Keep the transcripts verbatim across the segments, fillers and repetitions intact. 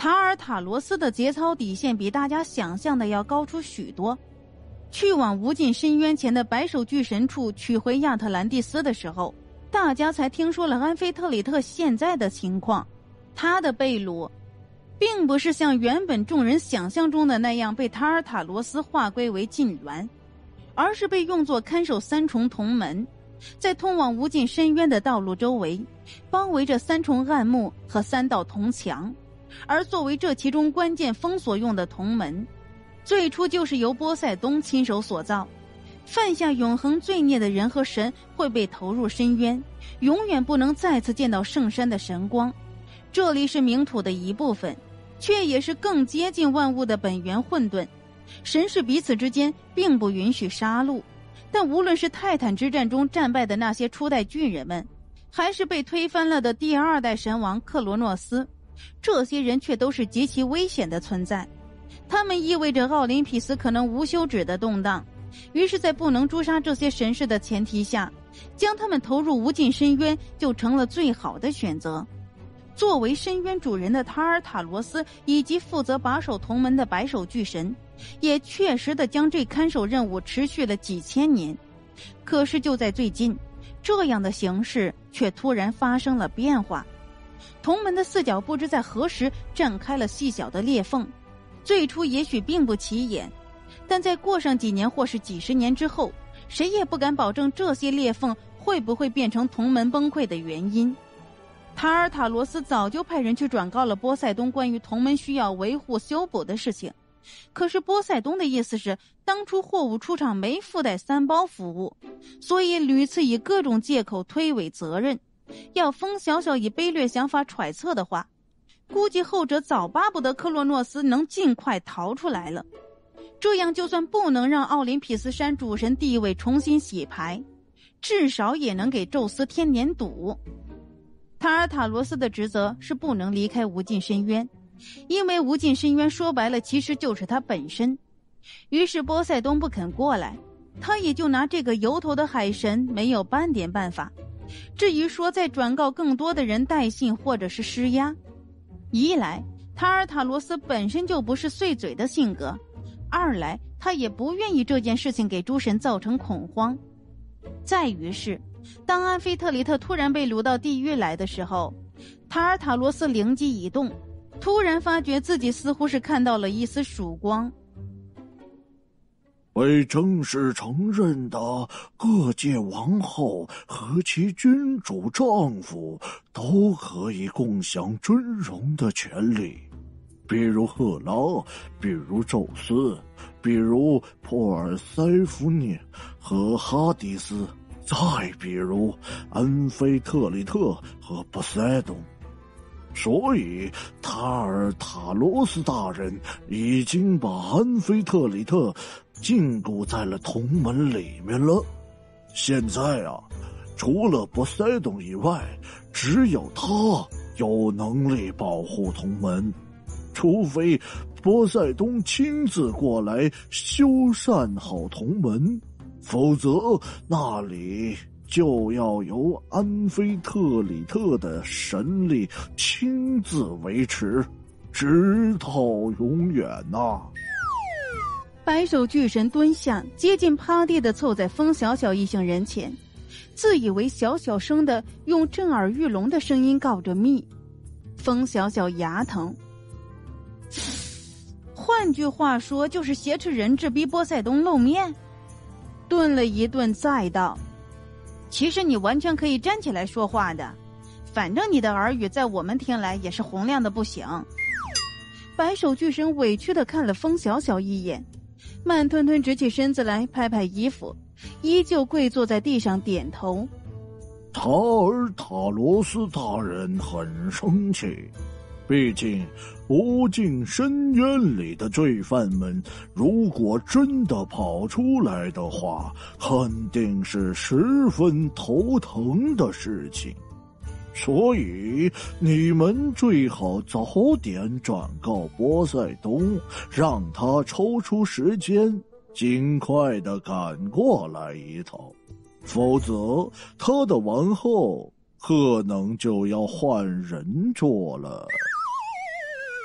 塔尔塔罗斯的节操底线比大家想象的要高出许多。去往无尽深渊前的白手巨神处取回亚特兰蒂斯的时候，大家才听说了安菲特里特现在的情况。他的被掳并不是像原本众人想象中的那样被塔尔塔罗斯划归为禁园，而是被用作看守三重铜门，在通往无尽深渊的道路周围包围着三重暗幕和三道铜墙。而作为这其中关键封锁用的铜门，最初就是由波塞冬亲手所造。犯下永恒罪孽的人和神会被投入深渊，永远不能再次见到圣山的神光。这里是冥土的一部分，却也是更接近万物的本源混沌。神是彼此之间并不允许杀戮，但无论是泰坦之战中战败的那些初代巨人们，还是被推翻了的第二代神王克罗诺斯，这些人却都是极其危险的存在。他们意味着奥林匹斯可能无休止的动荡，于是在不能诛杀这些神士的前提下，将他们投入无尽深渊就成了最好的选择。作为深渊主人的塔尔塔罗斯以及负责把守铜门的白手巨神，也确实的将这看守任务持续了几千年。可是就在最近，这样的形势却突然发生了变化。铜门的四角不知在何时绽开了细小的裂缝，最初也许并不起眼，但在过上几年或是几十年之后，谁也不敢保证这些裂缝会不会变成铜门崩溃的原因。塔尔塔罗斯早就派人去转告了波塞冬关于铜门需要维护修补的事情，可是波塞冬的意思是当初货物出厂没附带三包服务，所以屡次以各种借口推诿责任。要风小小以卑劣想法揣测的话，估计后者早巴不得克洛诺斯能尽快逃出来了。这样就算不能让奥林匹斯山主神地位重新洗牌，至少也能给宙斯添点堵。塔尔塔罗斯的职责是不能离开无尽深渊，因为无尽深渊说白了其实就是他本身。于是波塞冬不肯过来，他也就拿这个油头的海神没有半点办法。至于说再转告更多的人带信或者是施压，一来塔尔塔罗斯本身就不是碎嘴的性格，二来他也不愿意这件事情给诸神造成恐慌。再于是当安菲特里特突然被掳到地狱来的时候，塔尔塔罗斯灵机一动，突然发觉自己似乎是看到了一丝曙光。 为正式承认的各界王后和其君主丈夫都可以共享尊荣的权利，比如赫拉，比如宙斯，比如珀尔塞福涅和哈迪斯，再比如安菲特里特和波塞冬。所以塔尔塔罗斯大人已经把安菲特里特禁锢在了铜门里面了。现在啊，除了波塞冬以外，只有他有能力保护铜门，除非波塞冬亲自过来修缮好铜门，否则那里就要由安菲特里特的神力亲自维持，直到永远呐、啊。 白手巨神蹲下，接近趴地的凑在风小小一行人前，自以为小小声的用震耳欲聋的声音告着密。风小小牙疼，换句话说就是挟持人质逼波塞冬露面。顿了一顿再道，其实你完全可以站起来说话的，反正你的耳语在我们听来也是洪亮的不行。白手巨神委屈地看了风小小一眼，慢吞吞直起身子来，拍拍衣服，依旧跪坐在地上点头。 塔尔塔罗斯大人很生气，毕竟无尽深渊里的罪犯们如果真的跑出来的话，肯定是十分头疼的事情。所以你们最好早点转告波塞冬，让他抽出时间尽快地赶过来一趟，否则他的王后可能就要换人做了。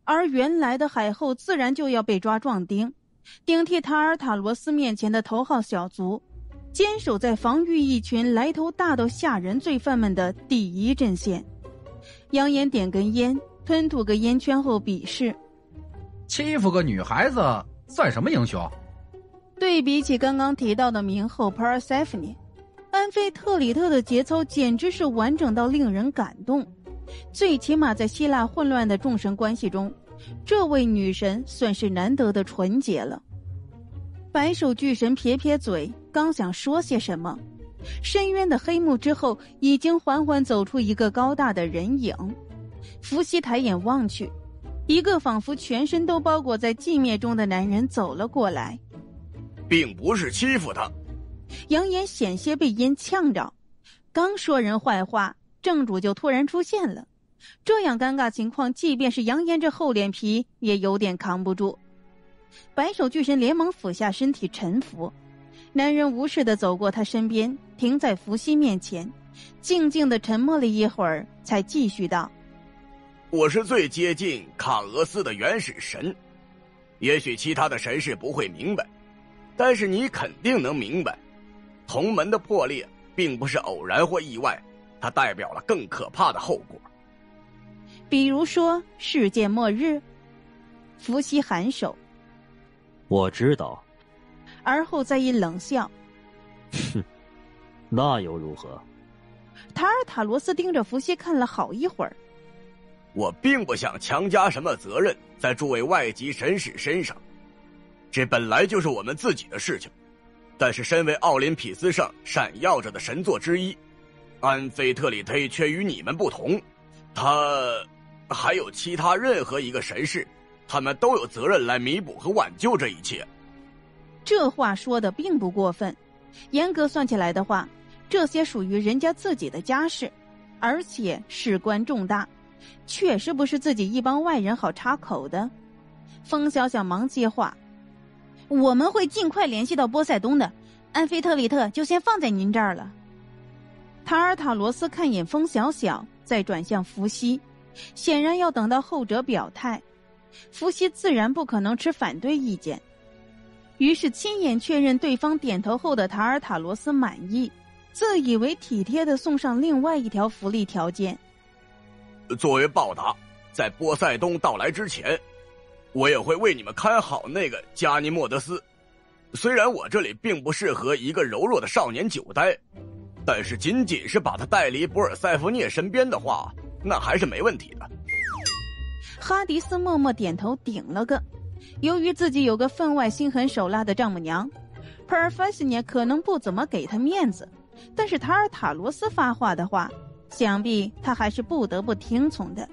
而原来的海后自然就要被抓壮丁，顶替塔尔塔罗斯面前的头号小卒，坚守在防御一群来头大到吓人罪犯们的第一阵线。杨岩点根烟，吞吐个烟圈后鄙视： 欺负个女孩子算什么英雄？ 对比起刚刚提到的冥后 Persephone， 安菲特里特的节操简直是完整到令人感动。最起码在希腊混乱的众神关系中，这位女神算是难得的纯洁了。白手巨神撇撇嘴，刚想说些什么，深渊的黑幕之后已经缓缓走出一个高大的人影。伏羲抬眼望去，一个仿佛全身都包裹在寂灭中的男人走了过来。 并不是欺负他。 杨岩险些被烟呛着，刚说人坏话，正主就突然出现了，这样尴尬情况，即便是杨岩这厚脸皮也有点扛不住。白手巨神连忙俯下身体臣服，男人无视地走过他身边，停在伏羲面前，静静地沉默了一会儿，才继续道： 我是最接近卡俄斯的原始神，也许其他的神士不会明白，但是你肯定能明白，同门的破裂并不是偶然或意外，它代表了更可怕的后果。 比如说世界末日。伏羲颔首： 我知道。 而后再一冷笑： 哼，那又如何？ 塔尔塔罗斯盯着伏羲看了好一会儿。 我并不想强加什么责任在诸位外籍神使身上，这本来就是我们自己的事情。但是身为奥林匹斯上闪耀着的神座之一，安菲特里忒却与你们不同，他还有其他任何一个神士，他们都有责任来弥补和挽救这一切。 这话说的并不过分，严格算起来的话，这些属于人家自己的家事，而且事关重大，确实不是自己一帮外人好插口的。风小小忙接话：我们会尽快联系到波塞冬的，安菲特里特就先放在您这儿了。塔尔塔罗斯看眼风小小，再转向伏羲，显然要等到后者表态。伏羲自然不可能持反对意见，于是亲眼确认对方点头后的塔尔塔罗斯满意，自以为体贴地送上另外一条福利条件： 作为报答，在波塞冬到来之前，我也会为你们看好那个加尼莫德斯。虽然我这里并不适合一个柔弱的少年久待，但是仅仅是把他带离博尔塞福涅身边的话，那还是没问题的。 哈迪斯默默点头顶了个。由于自己有个分外心狠手辣的丈母娘， Persephone 可能不怎么给他面子，但是塔尔塔罗斯发话的话，想必他还是不得不听从的。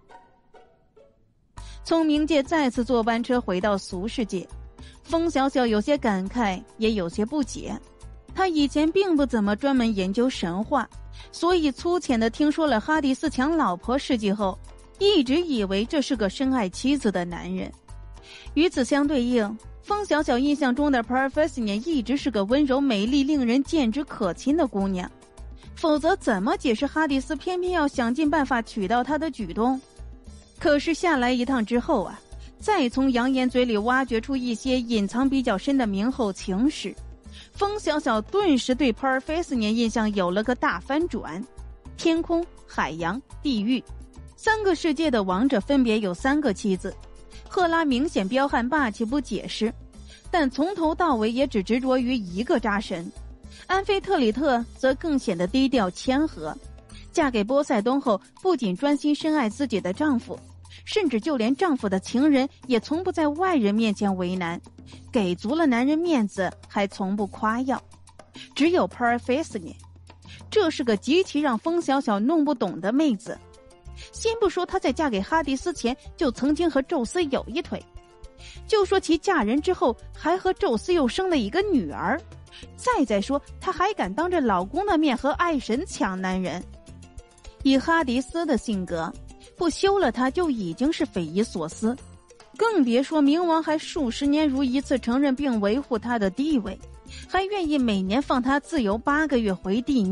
从冥界再次坐班车回到俗世界，风小小有些感慨，也有些不解。他以前并不怎么专门研究神话，所以粗浅地听说了哈迪斯抢老婆事迹后，一直以为这是个深爱妻子的男人。与此相对应，风小小印象中的 Persephone 一直是个温柔美丽令人见之可亲的姑娘，否则怎么解释哈迪斯偏偏要想尽办法娶到她的举动？可是下来一趟之后啊，再从杨岩嘴里挖掘出一些隐藏比较深的冥后情史，风小小顿时对 Persephone 印象有了个大翻转。天空、海洋、地狱三个世界的王者分别有三个妻子，赫拉明显彪悍霸气不解释，但从头到尾也只执着于一个渣神。安菲特里特则更显得低调谦和，嫁给波塞冬后不仅专心深爱自己的丈夫，甚至就连丈夫的情人也从不在外人面前为难，给足了男人面子，还从不夸耀。只有 Persephone， 这是个极其让风小小弄不懂的妹子。先不说她在嫁给哈迪斯前就曾经和宙斯有一腿，就说其嫁人之后还和宙斯又生了一个女儿，再再说她还敢当着老公的面和爱神抢男人。以哈迪斯的性格，不休了他就已经是匪夷所思，更别说冥王还数十年如一次承认并维护他的地位，还愿意每年放他自由八个月回地面。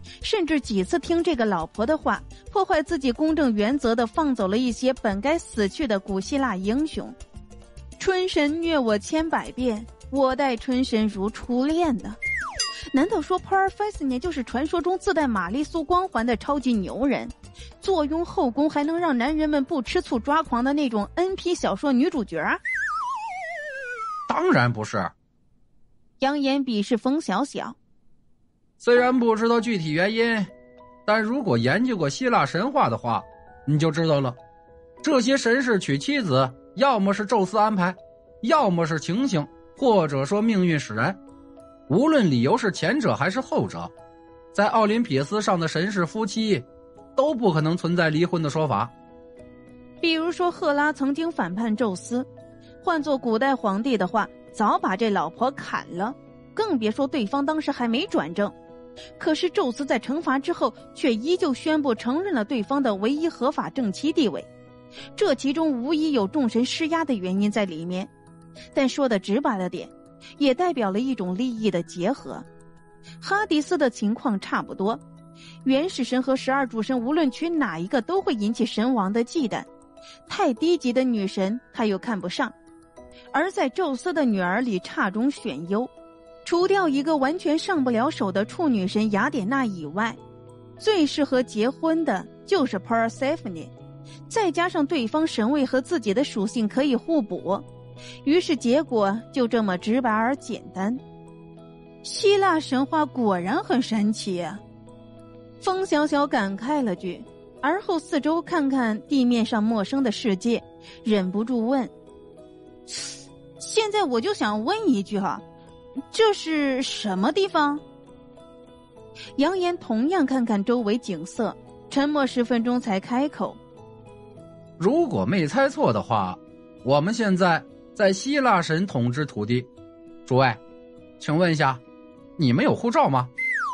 甚至几次听这个老婆的话，破坏自己公正原则的放走了一些本该死去的古希腊英雄。春神虐我千百遍，我待春神如初恋呢。难道说 Persephone 就是传说中自带玛丽苏光环的超级牛人，坐拥后宫还能让男人们不吃醋抓狂的那种 N P 小说女主角啊？ 当然不是。 扬言鄙视风小小。 虽然不知道具体原因，但如果研究过希腊神话的话，你就知道了。这些神士娶妻子，要么是宙斯安排，要么是情形，或者说命运使然。无论理由是前者还是后者，在奥林匹斯上的神士夫妻都不可能存在离婚的说法。 比如说赫拉曾经反叛宙斯，换做古代皇帝的话，早把这老婆砍了，更别说对方当时还没转正。可是宙斯在惩罚之后，却依旧宣布承认了对方的唯一合法正妻地位，这其中无疑有众神施压的原因在里面。但说的直白了点，也代表了一种利益的结合。哈迪斯的情况差不多，原始神和十二主神无论娶哪一个都会引起神王的忌惮，太低级的女神他又看不上。而在宙斯的女儿里差中选优，除掉一个完全上不了手的处女神雅典娜以外，最适合结婚的就是 Persephone， 再加上对方神位和自己的属性可以互补，于是结果就这么直白而简单。希腊神话果然很神奇啊！风小小感慨了句，而后四周看看地面上陌生的世界，忍不住问：现在我就想问一句哈，这是什么地方？杨言同样看看周围景色，沉默十分钟才开口： 如果没猜错的话，我们现在在希腊神统治土地。诸位，请问一下，你们有护照吗？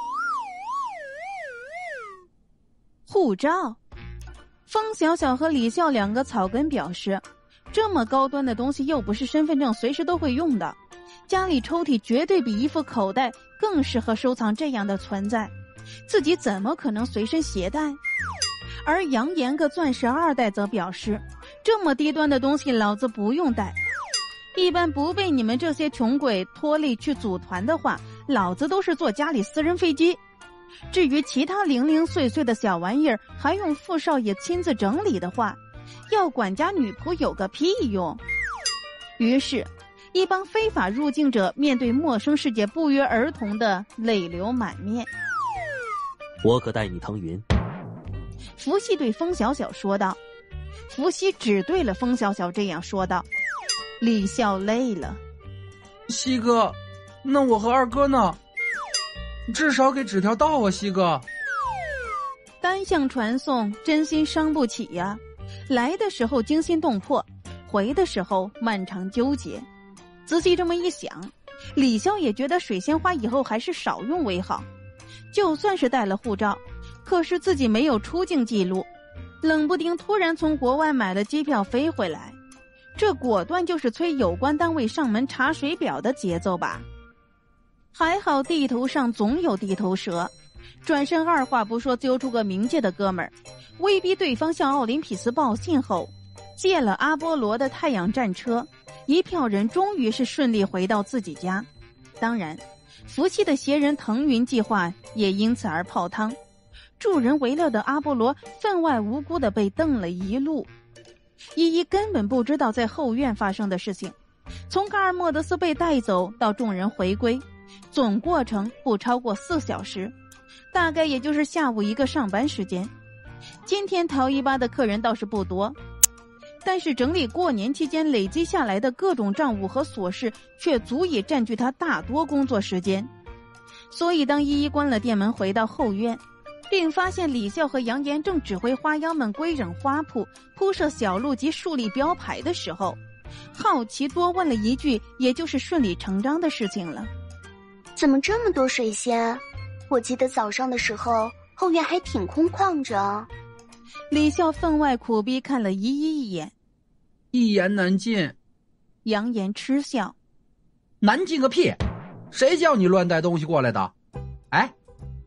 护照？风小小和李笑两个草根表示，这么高端的东西又不是身份证随时都会用的，家里抽屉绝对比一副口袋更适合收藏这样的存在，自己怎么可能随身携带？而杨言个钻石二代则表示，这么低端的东西老子不用带，一般不被你们这些穷鬼拖累去组团的话，老子都是坐家里私人飞机。至于其他零零碎碎的小玩意儿还用傅少爷亲自整理的话，要管家女仆有个屁用。于是一帮非法入境者面对陌生世界不约而同的泪流满面。 我可带你腾云。 伏羲对风小小说道。伏羲只对了风小小这样说道。李笑累了。 西哥，那我和二哥呢？至少给指条道啊，西哥。 单向传送真心伤不起呀、啊，来的时候惊心动魄，回的时候漫长纠结。仔细这么一想，李笑也觉得水仙花以后还是少用为好。就算是带了护照，可是自己没有出境记录，冷不丁突然从国外买了机票飞回来，这果断就是催有关单位上门查水表的节奏吧。还好地头上总有地头蛇，转身二话不说揪出个冥界的哥们儿，威逼对方向奥林匹斯报信后，借了阿波罗的太阳战车，一票人终于是顺利回到自己家。当然伏羲的邪人腾云计划也因此而泡汤，助人为乐的阿波罗分外无辜地被瞪了一路。依依根本不知道在后院发生的事情，从卡尔莫德斯被带走到众人回归，总过程不超过四小时，大概也就是下午一个上班时间。今天陶一吧的客人倒是不多，但是整理过年期间累积下来的各种账务和琐事却足以占据他大多工作时间。所以当依依关了店门回到后院，并发现李笑和杨言正指挥花妖们归整花圃、铺设小路及树立标牌的时候，好奇多问了一句，也就是顺理成章的事情了。 怎么这么多水仙？我记得早上的时候后院还挺空旷着。 李笑分外苦逼看了依依一眼。 一言难尽。 杨言嗤笑。 难尽个屁！谁叫你乱带东西过来的？哎，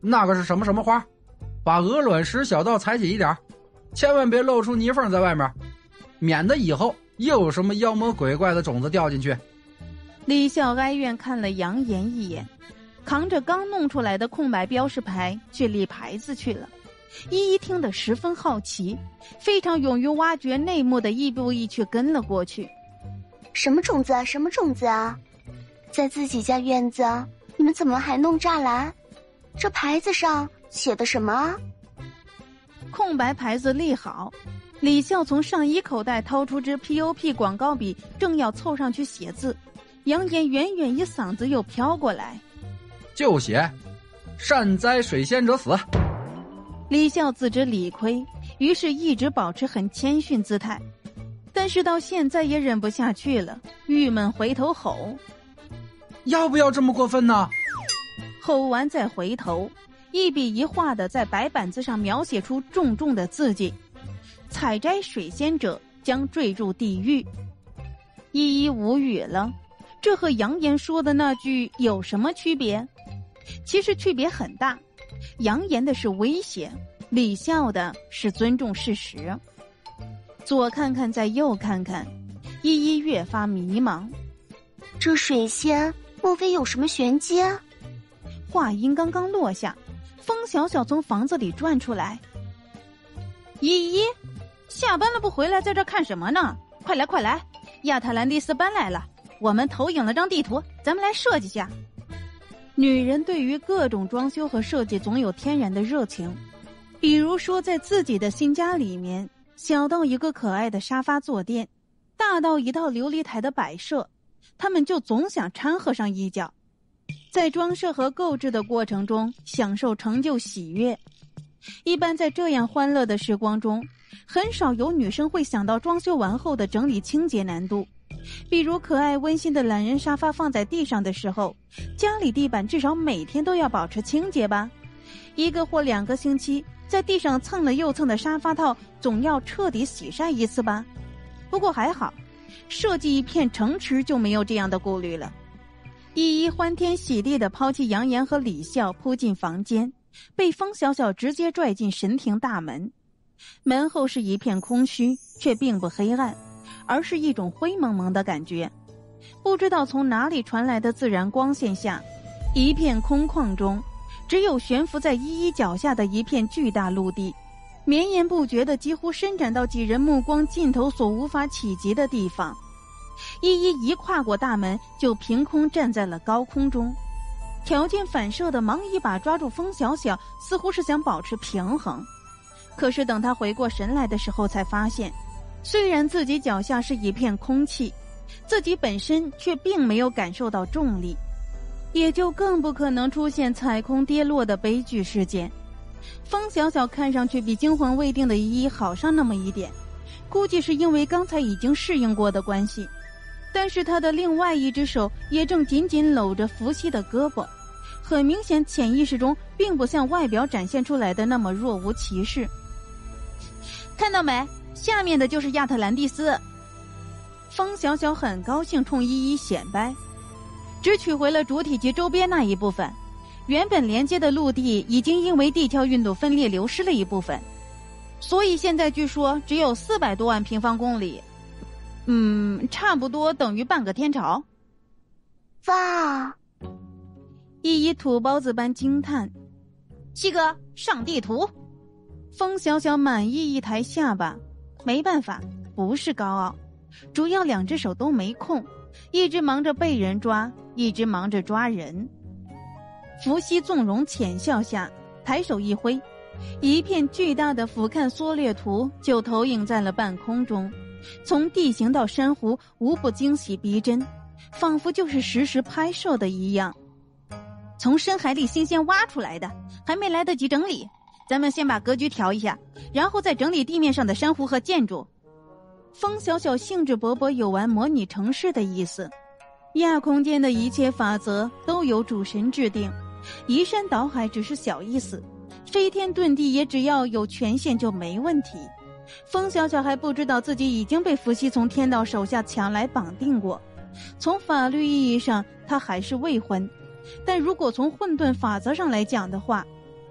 那个是什么什么花，把鹅卵石小道裁紧一点，千万别露出泥缝在外面，免得以后又有什么妖魔鬼怪的种子掉进去。 李笑哀怨看了杨言一眼，扛着刚弄出来的空白标识牌去立牌子去了。依依听得十分好奇，非常勇于挖掘内幕的亦步亦趋跟了过去。 什么种子啊，什么种子啊？在自己家院子，你们怎么还弄栅栏？这牌子上写的什么啊？ 空白牌子立好，李笑从上衣口袋掏出支 P O P 广告笔，正要凑上去写字，杨言远远一嗓子又飘过来， 就写善哉水仙者死。 李笑自知理亏，于是一直保持很谦逊姿态，但是到现在也忍不下去了，郁闷回头吼： 要不要这么过分呢？ 吼完再回头，一笔一画的在白板子上描写出重重的字迹：采摘水仙者将坠入地狱。依依无语了，这和杨言说的那句有什么区别？其实区别很大，杨言的是威胁，李笑的是尊重事实。左看看再右看看，依依越发迷茫。 这水仙莫非有什么玄机啊？ 话音刚刚落下，风小小从房子里转出来。依依，下班了不回来，在这看什么呢？快来快来，亚特兰蒂斯搬来了，我们投影了张地图，咱们来设计下。女人对于各种装修和设计总有天然的热情，比如说在自己的新家里面，小到一个可爱的沙发坐垫，大到一套琉璃台的摆设，他们就总想掺和上一脚，在装饰和购置的过程中享受成就喜悦。一般在这样欢乐的时光中，很少有女生会想到装修完后的整理清洁难度。比如可爱温馨的懒人沙发放在地上的时候，家里地板至少每天都要保持清洁吧，一个或两个星期在地上蹭了又蹭的沙发套总要彻底洗晒一次吧。不过还好，设计一片城池就没有这样的顾虑了。依依欢天喜地地抛弃杨言和李笑，扑进房间，被风小小直接拽进神庭大门。门后是一片空虚，却并不黑暗，而是一种灰蒙蒙的感觉。不知道从哪里传来的自然光线下，一片空旷中，只有悬浮在依依脚下的一片巨大陆地，绵延不绝的几乎伸展到几人目光尽头所无法企及的地方。依依一跨过大门，就凭空站在了高空中，条件反射的忙一把抓住风小小，似乎是想保持平衡。可是等他回过神来的时候，才发现虽然自己脚下是一片空气，自己本身却并没有感受到重力，也就更不可能出现踩空跌落的悲剧事件。风小小看上去比惊魂未定的依依好上那么一点，估计是因为刚才已经适应过的关系，但是他的另外一只手也正紧紧搂着伏羲的胳膊，很明显潜意识中并不像外表展现出来的那么若无其事。看到没？下面的就是亚特兰蒂斯。风小小很高兴冲依依显摆，只取回了主体及周边那一部分，原本连接的陆地已经因为地壳运动分裂流失了一部分，所以现在据说只有四百多万平方公里，嗯，差不多等于半个天朝。 哇！ 依依土包子般惊叹。七哥，上地图。风小小满意一抬下巴，没办法，不是高傲，主要两只手都没空，一直忙着被人抓，一直忙着抓人。伏羲纵容浅笑下，抬手一挥，一片巨大的俯瞰缩略图就投影在了半空中，从地形到珊瑚无不惊喜逼真，仿佛就是实时拍摄的一样。从深海里新鲜挖出来的，还没来得及整理，咱们先把格局调一下，然后再整理地面上的珊瑚和建筑。风小小兴致勃勃有玩模拟城市的意思。亚空间的一切法则都由主神制定，移山倒海只是小意思，飞天遁地也只要有权限就没问题。风小小还不知道自己已经被伏羲从天道手下抢来绑定过，从法律意义上他还是未婚，但如果从混沌法则上来讲的话，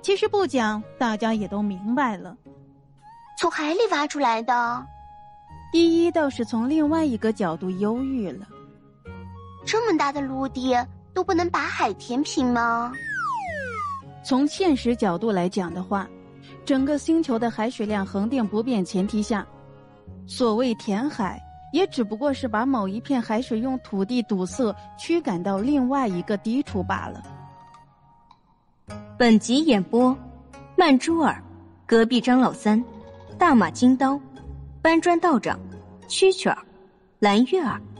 其实不讲，大家也都明白了。 从海里挖出来的。 依依倒是从另外一个角度忧郁了。 这么大的陆地都不能把海填平吗？ 从现实角度来讲的话，整个星球的海水量恒定不变前提下，所谓填海也只不过是把某一片海水用土地堵塞驱赶到另外一个低处罢了。 本集演播：曼珠尔、隔壁张老三、大马金刀、搬砖道长、蛐蛐儿、蓝月儿。